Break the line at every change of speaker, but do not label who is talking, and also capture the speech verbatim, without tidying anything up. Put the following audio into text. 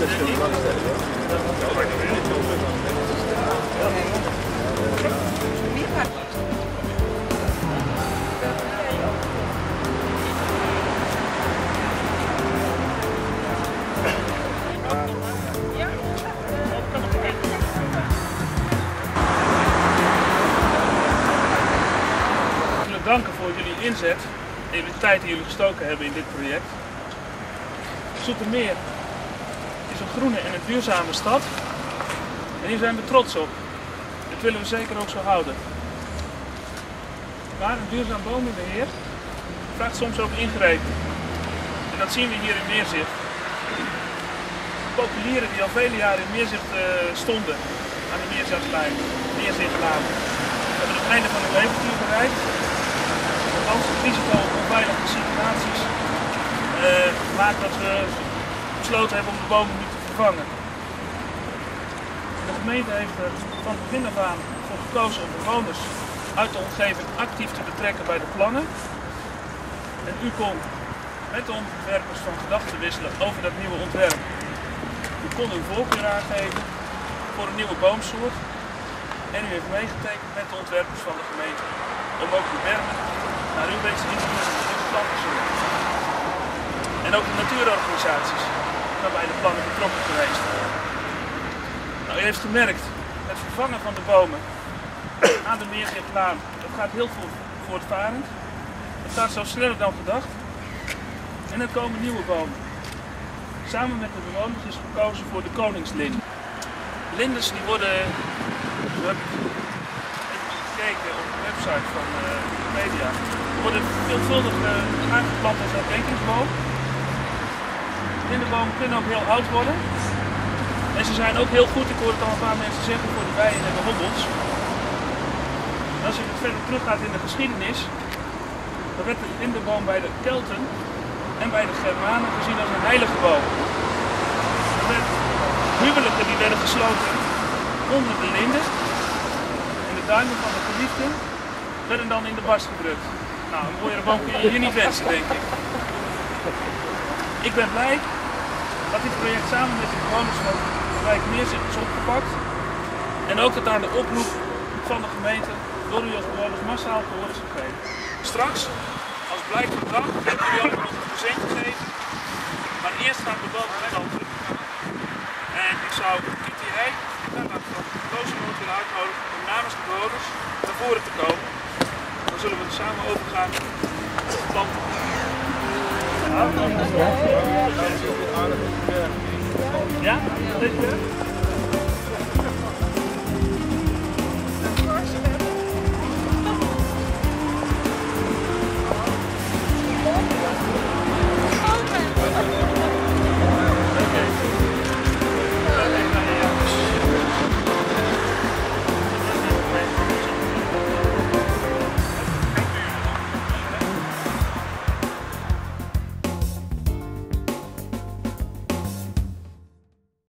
Danken voor jullie inzet en de tijd die jullie gestoken hebben in dit project. Zoetermeer is een groene en een duurzame stad en hier zijn we trots op. Dit willen we zeker ook zo houden. Maar een duurzaam bomenbeheer vraagt soms ook ingreep. En dat zien we hier in Meerzicht. Populieren die al vele jaren in Meerzicht uh, stonden, aan de Meerzichtlijn, Meerzichtlaan, hebben het einde van hun levensduur bereikt. Althans, het risico op onveilige situaties uh, maakt dat we besloten hebben om de bomen nu te vervangen. De gemeente heeft er van het begin af aan voor gekozen om bewoners uit de omgeving actief te betrekken bij de plannen. En u kon met de ontwerpers van gedachten wisselen over dat nieuwe ontwerp. U kon uw voorkeur aangeven voor een nieuwe boomsoort. En u heeft meegetekend met de ontwerpers van de gemeente om ook de bermen naar uw wens in te vullen in de plantensoort. En ook de natuurorganisaties zijn bij de plannen betrokken geweest. Nou, u heeft gemerkt, het vervangen van de bomen aan de Meerzichtlaan, dat gaat heel voortvarend. Het gaat zo sneller dan gedacht. En er komen nieuwe bomen. Samen met de bewoners is gekozen voor de koningslinde. Linders die worden, we hebben even gekeken op de website van uh, Wikipedia, worden veelvuldig uh, aangeplant als herdenkingsboom. Lindebomen kunnen ook heel oud worden. En ze zijn ook heel goed, ik hoor het al een paar mensen zeggen, voor de bijen en de hobbels. En als je verder teruggaat in de geschiedenis, dan werd de lindeboom bij de Kelten en bij de Germanen gezien als een heilige boom. Er werd, huwelijken die werden gesloten onder de linden en de duimen van de geliefden werden dan in de barst gedrukt. Nou, een mooiere boom kun je hier niet wensen, denk ik. Ik ben blij dat dit project samen met de bewoners van de wijk Meerzicht is opgepakt en ook dat aan de oproep van de gemeente door u als bewoners massaal gehoor is gegeven. Straks, als blijk van dank, hebben jullie ook nog een present gegeven, maar eerst gaan we boven planten. En ik zou I T I en van Rozennoord willen uitnodigen om namens de bewoners naar voren te komen. Dan zullen we samen overgaan tot de planten. Ja? Ja? Deze?